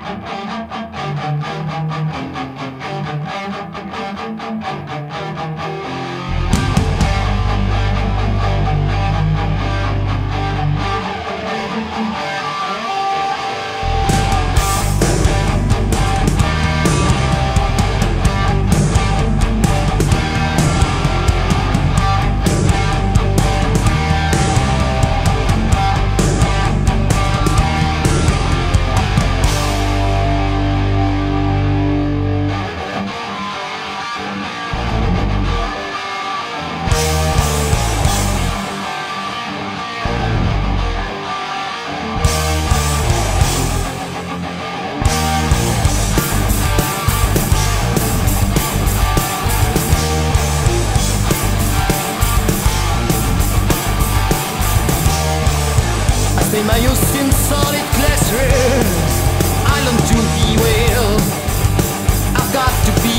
In my Houston solid classroom, I learned to be well. I've got to be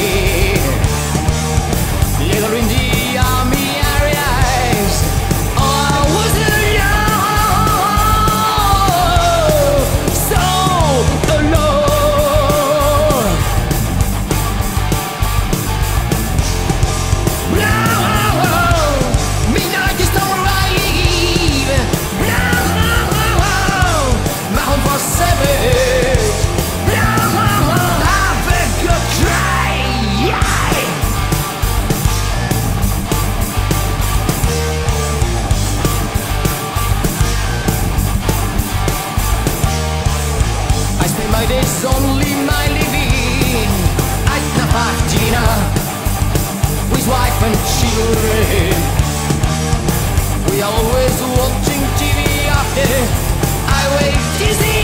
legal in the army areas. Oh, I wasn't young, so alone. No, midnight is not right. My days only my living at the partina with wife and children. We always watching TV after I wait dizzy.